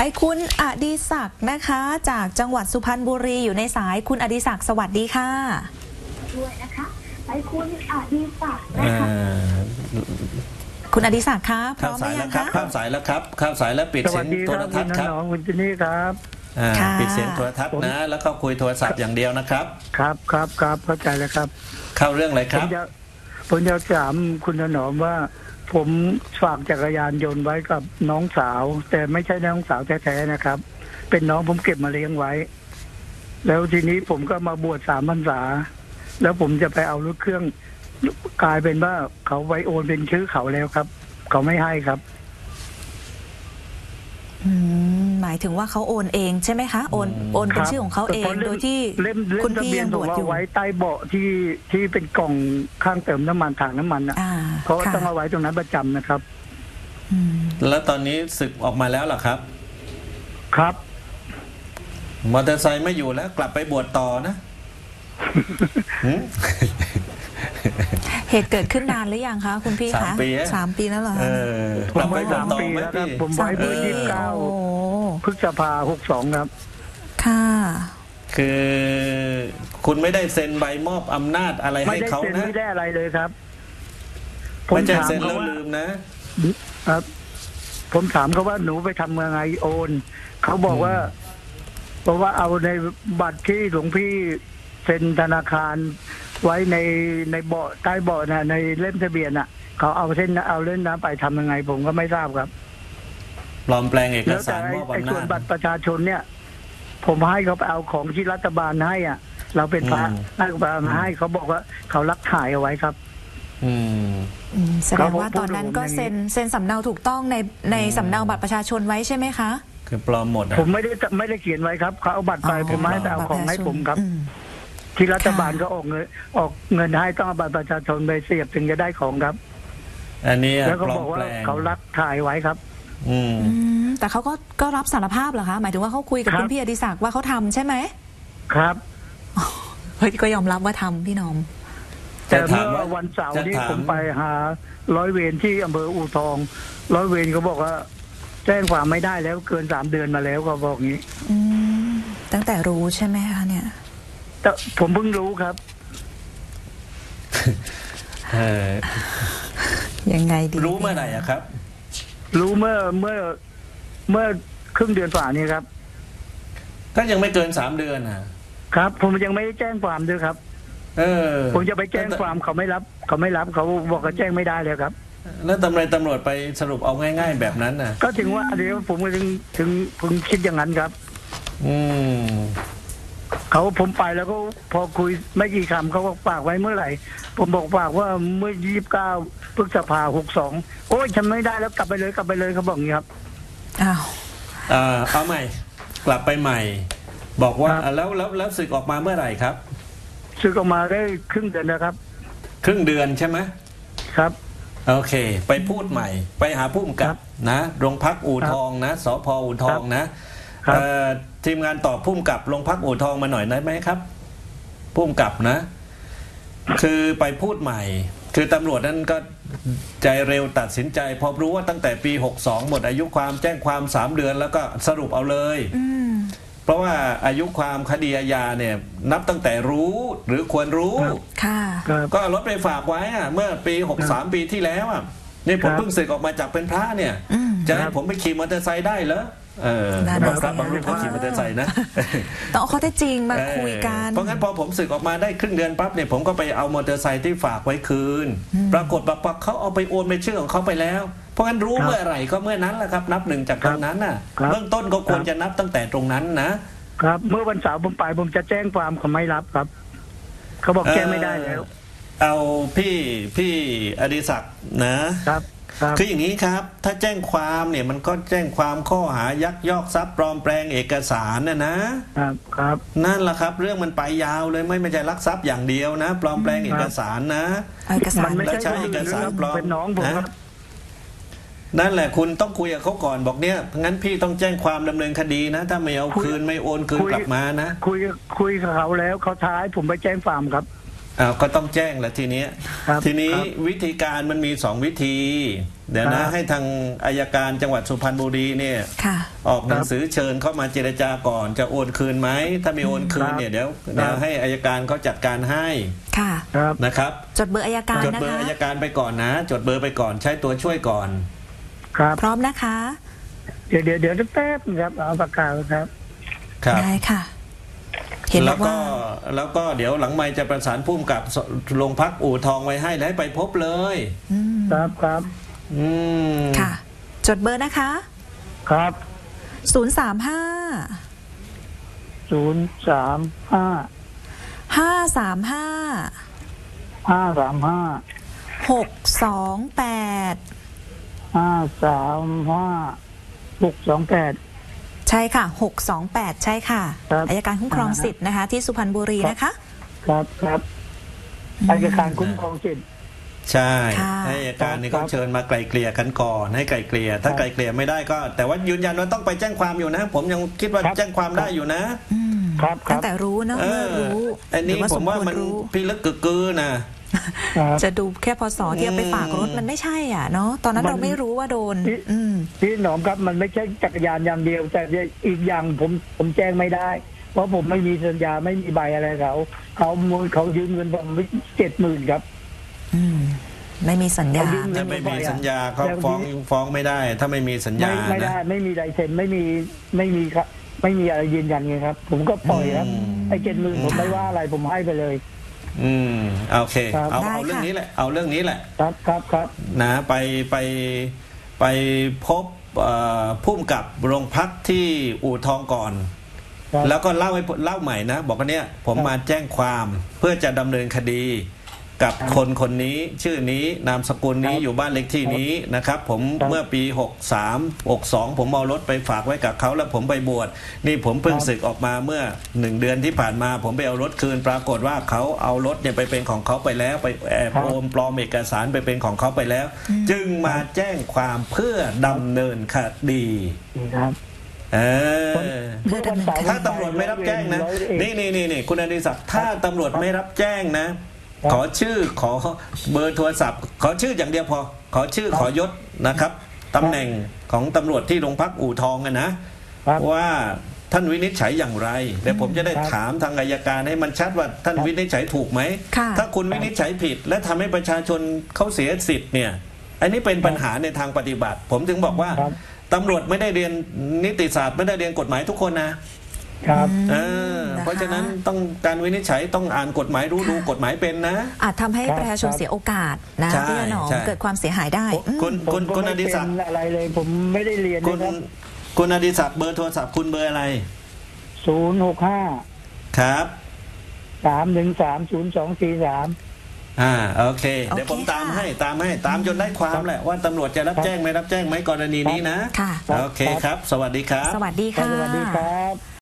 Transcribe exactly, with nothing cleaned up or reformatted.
คุณอดิศักดิ์นะคะจากจังหวัดสุพรรณบุรีอยู่ในสายคุณอดิศักดิ์สวัสดีค่ะด้วยนะคะไปคุณอดิศักดิ์นะคะคุณอดิศักดิ์ครับพร้อมไหมคะข้ามสายแล้วครับข้ามสายแล้วปิดเสียงโทรทัศน์ครับคุณจินี่ครับปิดเสียงโทรทัศน์นะแล้วก็คุยโทรศัพท์อย่างเดียวนะครับครับครับครับเข้าใจแล้วครับเข้าเรื่องอะไรครับผมจะถามคุณถนอมว่าผมฝากจักรยานยนต์ไว้กับน้องสาวแต่ไม่ใช่น้องสาวแท้ๆนะครับเป็นน้องผมเก็บมาเลี้ยงไว้แล้วทีนี้ผมก็มาบวชสามพรรษาแล้วผมจะไปเอารถเครื่องกลายเป็นว่าเขาไว้โอนเป็นชื่อเขาแล้วครับเขาไม่ให้ครับหมายถึงว่าเขาโอนเองใช่ไหมคะโอนโอนเป็นชื่อของเขาเองโดยที่คุณพี่ยังบวชอยู่ไว้ใต้เบาะที่ที่เป็นกล่องข้างเติมน้ำมันถังน้ำมันอ่ะเพราะต้องเอาไว้ตรงนั้นประจำนะครับแล้วตอนนี้ศึกออกมาแล้วเหรอครับครับมอเตอร์ไซค์ไม่อยู่แล้วกลับไปบวชต่อนะเหตุเกิดขึ้นนานหรือยังคะคุณพี่คะสามปีสามปีแล้วเหรอกลับไปบวชต่อไหมพี่ผมไว้เบอร์ยี่สิบเก้าพฤษภาหกสองครับค่ะคือคุณไม่ได้เซ็นใบมอบอำนาจอะไรให้เขานะไม่ได้อะไรเลยครับไม่ใช่เซ็นแล้วลืมนะครับผมถามเขาว่าหนูไปทำเมืองไงโอนเขาบอกว่าเพราะว่าเอาในบัตรที่หลวงพี่เซ็นธนาคารไว้ในในเบาะใต้เบาะน่ะในเล่มทะเบียนน่ะเขาเอาเส้นเอาเล่นน้ำไปทำยังไงผมก็ไม่ทราบครับปลอมแปลงเอกสารมอบอำนาจไอ้ส่วนบัตรประชาชนเนี่ยผมให้เขาไปเอาของที่รัฐบาลให้อ่ะเราเป็นพระให้เขาไปให้เขาบอกว่าเขารักถ่ายเอาไว้ครับอืมแสดงว่าตอนนั้นก็เซ็นเซ็นสำเนาถูกต้องในในสำเนาบัตรประชาชนไว้ใช่ไหมคะคือปลอมหมดผมไม่ได้ไม่ได้เขียนไว้ครับเขาเอาบัตรไปผมให้แต่เอาของให้ผมครับที่รัฐบาลก็ออกเงินออกเงินให้ต้องเอาบัตรประชาชนไปเสียบถึงจะได้ของครับอันนี้แล้วก็บอกว่าเขารักถ่ายไว้ครับอืมแต่เขาก็ก็รับสารภาพเหรอคะหมายถึงว่าเขาคุยกับคุณพี่อดิศักดิ์ว่าเขาทำใช่ไหมครับเฮ้ยก็ยอมรับว่าทำพี่น้องแต่เมื่อวันเสาร์นี้ผมไปหาร้อยเวรที่อำเภออู่ทองร้อยเวรเขาบอกว่าแจ้งความไม่ได้แล้วเกินสามเดือนมาแล้วเขาบอกงี้ตั้งแต่รู้ใช่ไหมคะเนี่ยแต่ผมเพิ่งรู้ครับยังไงดีรู้เมื่อไหร่อะครับรู้เมื่อเมื่อเมื่อครึ่งเดือนฝ่านี้ครับก็ยังไม่เกินสามเดือนนะครับผมยังไม่ได้แจ้งความด้วยครับเออผมจะไปแจ้งความเขาไม่รับเขาไม่รับเขาบอกเขาแจ้งไม่ได้เลยครับแล้วตำรวจตำรวจไปสรุปเอาง่ายๆแบบนั้นน่ะก็ถึงว่าเดี๋ยวผมก็ถึงถึงผมคิดอย่างนั้นครับอืมเขาผมไปแล้วก็พอคุยไม่กี่คำเขาก็ฝากไว้เมื่อไหร่ผมบอกฝากว่าเมื่อยี่สิบเก้าพฤษภาหกสองโอ้ยฉันไม่ได้แล้วกลับไปเลยกลับไปเลยเขาบอกอย่างนี้ครับอ้าวอ่าเอาใหม่กลับไปใหม่บอกว่าแล้วแล้วแล้วศึกออกมาเมื่อไหร่ครับศึกออกมาได้ครึ่งเดือนนะครับครึ่งเดือนใช่ไหมครับโอเคไปพูดใหม่ไปหาผู้กำกับนะโรงพักอู่ทองนะสพอู่ทองนะทีมงานตอบผู้กำกับโรงพักอู่ทองมาหน่อยได้ไหมครับผู้กำกับนะคือไปพูดใหม่คือตำรวจนั้นก็ใจเร็วตัดสินใจพอรู้ว่าตั้งแต่ปีหกสองหมดอายุความแจ้งความสามเดือนแล้วก็สรุปเอาเลยเพราะว่าอายุความคดีอาญาเนี่ยนับตั้งแต่รู้หรือควรรู้ก็รถไปฝากไว้อะเมื่อปีหกสามปีที่แล้วอ่ะนี่ผมเพิ่งสึกออกมาจากเป็นพระเนี่ยจะให้ผมไปขี่มอเตอร์ไซค์ได้เหรอเออบางพระบางรูปเขาขี่มอเตอร์ไซค์นะต้องเอาข้อเท็จจริงมาคุยกันเพราะงั้นพอผมสึกออกมาได้ครึ่งเดือนปั๊บเนี่ยผมก็ไปเอามอเตอร์ไซค์ที่ฝากไว้คืนปรากฏว่าเขาเอาไปโอนไปชื่อของเขาไปแล้วเพราะงั้นรู้เมื่อไหร่ก็เมื่อนั้นแหละครับนับหนึ่งจากตรงนั้นน่ะเบื้องต้นก็ควรจะนับตั้งแต่ตรงนั้นนะครับเมื่อวันเสาร์ผมไปผมจะแจ้งความเขาไม่รับครับเขาบอกแจ้งไม่ได้แล้วเอาพี่พี่อดิศักดิ์นะครับคืออย่างนี้ครับถ้าแจ้งความเนี่ยมันก็แจ้งความข้อหายักยอกทรัพย์ปลอมแปลงเอกสารน่ะนะครับครับนั่นแหละครับเรื่องมันไปยาวเลยไม่ไม่ใช่ลักทรัพย์อย่างเดียวนะปลอมแปลงเอกสารนะเอกสารแล้วใช้เอกสารปลอมเป็นน้องผมนั่นแหละคุณต้องคุยกับเขาก่อนบอกเนี่ยงั้นพี่ต้องแจ้งความดำเนินคดีนะถ้าไม่เอาคืนไม่โอนคืนกลับมานะคุยคุยกับเขาแล้วเขาท้ายผมไปแจ้งความครับอ้าวก็ต้องแจ้งแหละทีนี้ครับทีนี้ครับวิธีการมันมีสองวิธี เดี๋ยวนะครับให้ทางอัยการจังหวัดสุพรรณบุรีเนี่ยค่ะออกหนังสือเชิญเข้ามาเจรจาก่อนจะโอนคืนไหมถ้ามีโอนคืนเนี่ยเดี๋ยวเดี๋ยวให้อัยการเขาจัดการให้ค่ะครับนะครับจดเบอร์อัยการจดนะเบอร์คะอัยการไปก่อนนะ จดเบอร์ไปก่อนใช้ตัวช่วยก่อนครับพร้อมนะคะเดี๋ยวเดี๋ยวเดี๋ยวแป๊บนึงครับเอาปากกาครับครับได้ค่ะ เห็นบแล้อวกก็ว่าแล้วก็เดี๋ยวหลังไมค์จะประสานพุ่มกับโรงพักอู่ทองไว้ให้แล้วให้ไปพบเลยอืมครับครับอืมค่ะ จดเบอร์นะคะครับศูนย์ สาม ห้าศูนย์สามห้าห้า สาม ห้าห้าสามห้าหก สอง แปดห้าสามห้าหกสองแปดใช่ค่ะ หก สอง แปด ใช่ค่ะครับอัยการคุ้มครองสิทธิ์นะคะ ที่สุพรรณบุรีนะคะครับครับอัยการคุ้มครองสิทธิ์ใช่ค่ะให้อัยการนี่ครัเขาบเชิญมาไกลเกลี่ยกันก่อนให้ไกลเกลี่ยถ้าครับไกลเกลี่ยไม่ได้ก็ แต่ว่ายืนยันว่าต้องไปแจ้งความอยู่นะ ผมยังคิดว่าครับแจ้งความได้อยู่นะอืมครับคตั้รับงแต่รู้เนอะเอเมื่ออรู้อันนี้หรือผมว่าสควรมันรู้พี่ลึกกึกกือนะครับจะดูแค่พศที่เอาไปฝากรถมันไม่ใช่อ่ะเนาะตอนนั้นมันเราไม่รู้ว่าโดนพี่อืมพี่หนอมครับมันไม่ใช่จักรยานอย่างเดียว แต่อีกอย่างผมผมแจ้งไม่ได้ เพราะผมไม่มีสัญญาไม่มีใบอะไรเขาเขาเขายืมเงินผมเจ็ดหมื่นครับอืม ไม่มีสัญญาเอายืมถ้าไม่มีสัญญาเขาแล้วฟ้องที่ฟ้องไม่ได้ ถ้าไม่มีสัญไม่ญาไม่ได้นะไม่มีลายเซ็นไม่มีไม่มีครับไม่มีอะไรยืนยันไงครับ ผมก็ปล่อยครับอืมไอ้เจ็ดหมื่นผมไม่ว่าอะไรผมให้ไปเลยอืมโอเคครับเอาได้เอาเรื่องค่ะนี้แหละเอาเรื่องนี้แหละครับครับครับนะไปไปไปพบเอ่อผู้กำกับโรงพักที่อู่ทองก่อนครับแล้วก็เล่าให้เล่าใหม่นะ บอกว่าเนี่ยผมครับมาแจ้งความเพื่อจะดำเนินคดี กับครับคนคนนี้ชื่อนี้นามสกุลนี้ครับอยู่บ้านเลขที่นี้นะครับ ผมครับเมื่อปีหกสาม หกสองผมเอารถไปฝากไว้กับเขาแล้วผมไปบวชนี่ผมเพิ่งครับศึกออกมาเมื่อหนึ่งเดือนที่ผ่านมา ผมไปเอารถคืนปรากฏว่าเขาเอารถเนี่ยไปเป็นของเขาไปแล้ว ไปแอบครับโอนปลอมเอกสารไปเป็นของเขาไปแล้ว จึงมาแจ้งความเพื่อดำเนินคดีนี่ครับเออเพื่อดำเนินคดีถ้าตำรวจไม่รับแจ้งนะ นี่นี่นี่นี่คุณอดิศักดิ์ถ้าตำรวจไม่รับแจ้งนะครับขอชื่อขอเบอร์โทรศัพท์ ขอชื่ออย่างเดียวพอ ขอชื่อครับขอยศนะครับตำแหน่งของตำรวจที่โรงพักอู่ทองอะนะครับ ว่าท่านวินิจฉัยอย่างไรเดี๋ยวผมจะได้ครับถามทางอัยการให้มันชัดว่าท่านครับวินิจฉัยถูกไหมค่ะถ้าคุณวินิจฉัยผิด และทำให้ประชาชนเขาเสียสิทธิ์เนี่ย อันนี้เป็นปัญหาในทางปฏิบัติ ผมถึงบอกว่าครับตำรวจไม่ได้เรียนนิติศาสตร์ไม่ได้เรียนกฎหมายทุกคนนะครับเออนะคะเพราะฉะนั้นต้องการวินิจฉัยต้องอ่านกฎหมายรู้ค่ะดูกฎหมายเป็นนะอาจทำให้ครับประชาชนครับเสียโอกาสนะใช่พี่ถนอมใช่เกิดความเสียหายได้อืมคุณผมคุณก็คุณอไม่ดิเป็ศักนดิ์อะไรเลย ผมไม่ได้เรียนคุนะณครับคุณอดิศักดิ์เบอร์โทรศัพท์คุณเบอร์อะไรศูนย์หกห้าครับสามหนึ่งสามศูนย์สองสี่สามอ่าโอเคโอเคเดี๋ยวผมตามค่ะให้ตามให้ตามจนได้ความแหละว่าตำรวจจะรับครับแจ้งไม่รับแจ้งไหมกรณีนี้นะค่ะโอเคครับ สวัสดีครับสวัสดีครับค่ะสวัสดีครับ